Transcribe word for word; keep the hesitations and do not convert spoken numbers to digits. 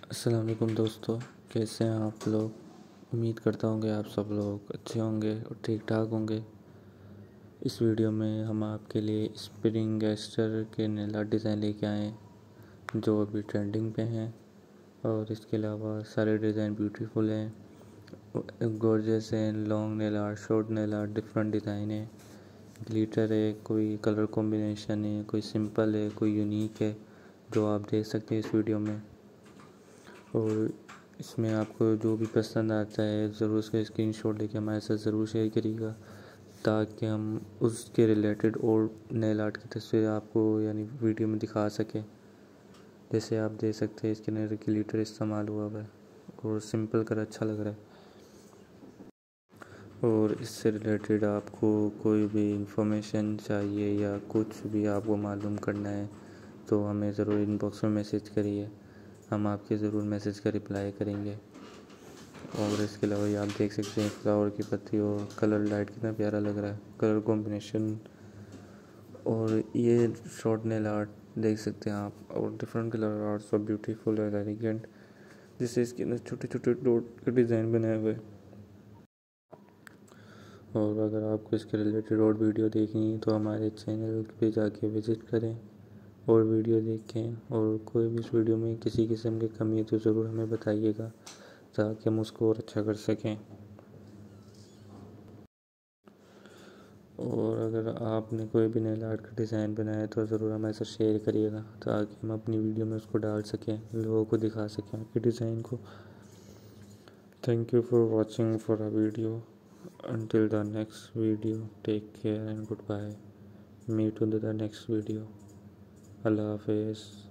अस्सलाम वालेकुम दोस्तों, कैसे हैं आप लोग। उम्मीद करता हूँ कि आप सब लोग अच्छे होंगे और ठीक ठाक होंगे। इस वीडियो में हम आपके लिए स्प्रिंग गैस्टर के नेल आर्ट डिज़ाइन लेके आए हैं जो अभी ट्रेंडिंग पे हैं। और इसके अलावा सारे डिज़ाइन ब्यूटीफुल हैं, गॉर्जियस हैं। Long nail art, short nail art, different design है, ग्लिटर है, कोई कलर कॉम्बिनेशन है, कोई सिंपल है, कोई यूनिक है, जो आप देख सकते हैं इस वीडियो में। और इसमें आपको जो भी पसंद आता है ज़रूर उसका स्क्रीनशॉट लेके हमारे साथ ज़रूर शेयर करिएगा, ताकि हम उसके रिलेटेड और नेल आर्ट की तस्वीर आपको यानी वीडियो में दिखा सकें। जैसे आप देख सकते हैं इसके अंदर ग्लिटर इस्तेमाल हुआ हुआ है और सिंपल कर अच्छा लग रहा है। और इससे रिलेटेड आपको कोई भी इंफॉर्मेशन चाहिए या कुछ भी आपको मालूम करना है तो हमें ज़रूर इनबॉक्स में मैसेज करिए, हम आपके ज़रूर मैसेज का रिप्लाई करेंगे। और इसके अलावा ये आप देख सकते हैं फ्लावर की पत्ती और कलर लाइट कितना प्यारा लग रहा है, कलर कॉम्बिनेशन। और ये शॉर्ट नेल आर्ट देख सकते हैं आप, और डिफरेंट कलर आर्ट सब ब्यूटीफुल और एलिगेंट, जिससे इसके अंदर छोटे छोटे डॉट के डिज़ाइन बनाए हुए। और अगर आपको इसके रिलेटेड और वीडियो देखनी है तो हमारे चैनल पे जाके विज़िट करें और वीडियो देखें। और कोई भी इस वीडियो में किसी किस्म की कमी है तो ज़रूर हमें बताइएगा, ताकि हम उसको और अच्छा कर सकें। और अगर आपने कोई भी नेल आर्ट का डिज़ाइन बनाया तो ज़रूर हमारे साथ शेयर करिएगा, ताकि हम अपनी वीडियो में उसको डाल सकें, लोगों को दिखा सकें आपके डिज़ाइन को। Thank you for watching for a video. Until the next video, take care and goodbye. Meet on the next video. Allah Hafiz.